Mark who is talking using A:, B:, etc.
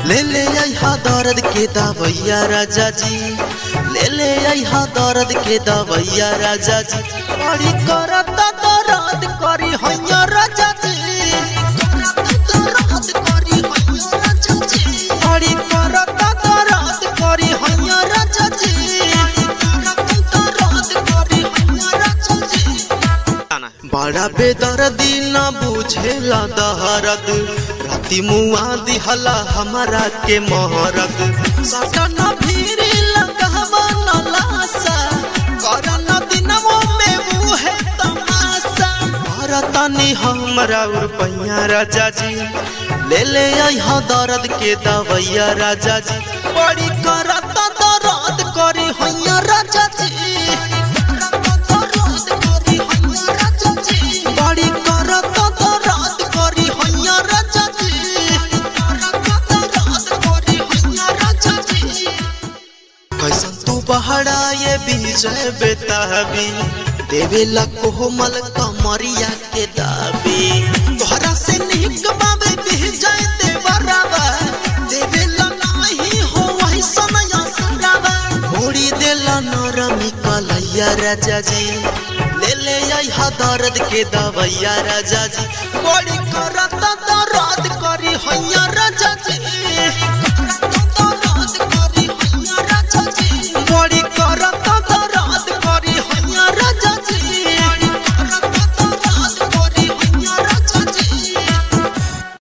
A: ले आइहा दर्द के दवैया राजा जी, ले आइहा दर्द के दवैया राजा जी। बड़ी करता दर्द करी हैया राजा जी, बड़ी करता दर्द करी हैया राजा जी। बड़ा बेदर्दी न बुझेला दहरद, राती मुआ दिहला हमारा के महरद। सटन भीरी लगावा न लासा, करन दिनवो में मुहे तमाशा। भरतनी हमरा रुपैया राजा जी, ले आइहा दर्द के दवैया राजा जी। बड़ी करता दर्द करी हैया राजा जी, बड़ी करता दर्द करी हैया राजा जी। कैसन तू बहरा ये विजय बेताबी, देवेला कोमल कमरिया के दाबी। तोहरा से निक बाबे विजय देवरावा, देवेला नाही हो वही समय सरावा। मोड़ी देला नरमी कलैया राजा जी, ले आइहा दर्द के दवैया राजा जी। बड़ी करता दर्द करी हैया राजा जी।